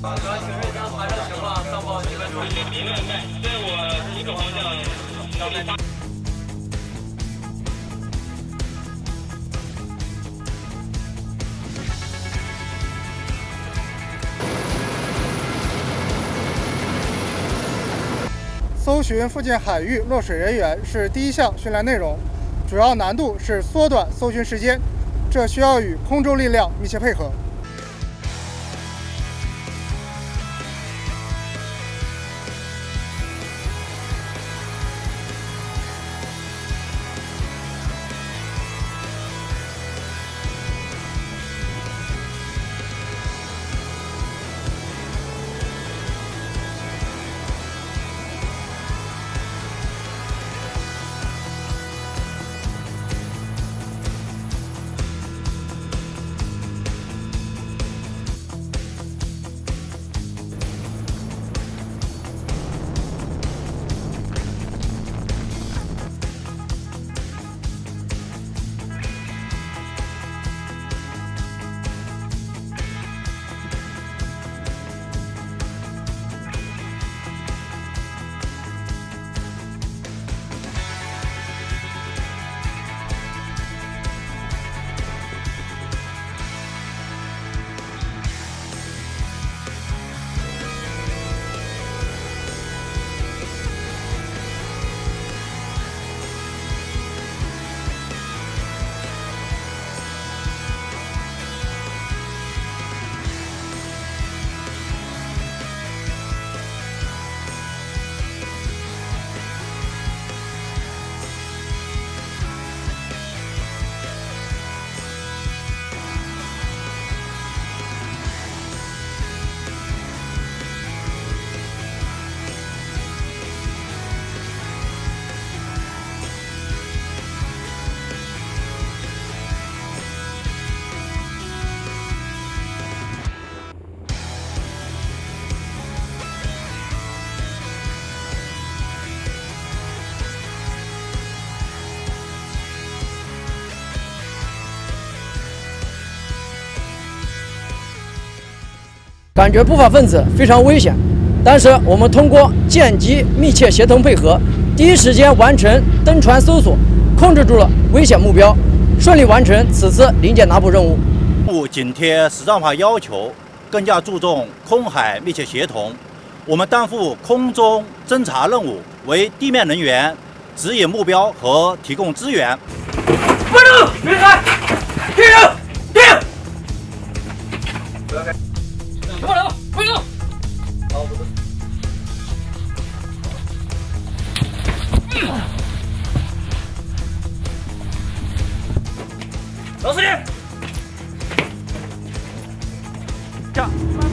搜寻附近海域落水人员是第一项训练内容，主要难度是缩短搜寻时间，这需要与空中力量密切配合。 感觉不法分子非常危险，但是我们通过舰机密切协同配合，第一时间完成登船搜索，控制住了危险目标，顺利完成此次临检拿捕任务。 紧贴实战化要求，更加注重空海密切协同。我们担负空中侦察任务，为地面人员指引目标和提供支援。 不能别开，敌人定。不要开。 快点，快点！好，不是。老司令，下。